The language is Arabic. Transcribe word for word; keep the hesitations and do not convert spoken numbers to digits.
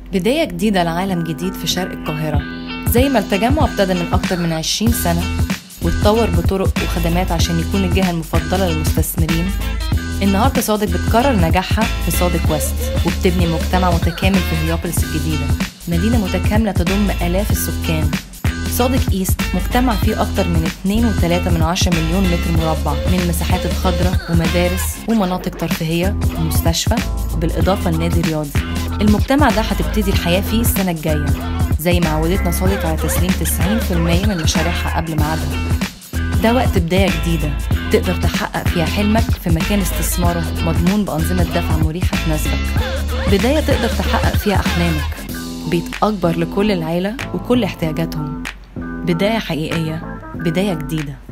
بداية جديدة لعالم جديد في شرق القاهرة. زي ما التجمع ابتدى من أكتر من عشرين سنة واتطور بطرق وخدمات عشان يكون الجهة المفضلة للمستثمرين، النهاردة صادق بتكرر نجاحها في صادق ويست وبتبني مجتمع متكامل في هليوبوليس الجديدة، مدينة متكاملة تضم آلاف السكان. صادق إيست مجتمع فيه أكتر من اتنين وتلاتة من عشرة مليون متر مربع من المساحات الخضراء ومدارس ومناطق ترفيهية ومستشفى، بالإضافة لنادي رياضي. المجتمع ده هتبتدي الحياة فيه السنة الجاية، زي ما عودتنا صادق على تسليم تسعين في المية من مشاريعها قبل ميعادها. ده وقت بداية جديدة تقدر تحقق فيها حلمك في مكان استثماره مضمون بأنظمة دفع مريحة تناسبك. بداية تقدر تحقق فيها أحلامك، بيت أكبر لكل العيلة وكل احتياجاتهم. بداية حقيقية، بداية جديدة.